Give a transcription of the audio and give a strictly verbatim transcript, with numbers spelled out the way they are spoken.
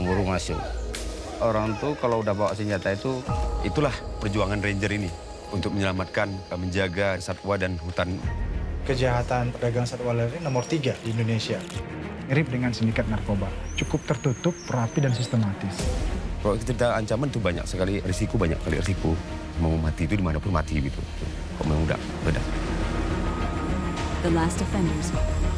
keburu masuk. Orang tuh kalau udah bawa senjata itu, itulah perjuangan ranger ini untuk menyelamatkan, menjaga satwa dan hutan. Kejahatan perdagangan satwa liar ini nomor tiga di Indonesia. Mirip dengan sindikat narkoba, cukup tertutup, rapi dan sistematis. Kalau kita ancaman itu banyak sekali, risiko banyak kali risiko. Mau mati itu dimanapun mati gitu. Kalau memang udah beda. The Last Offenders.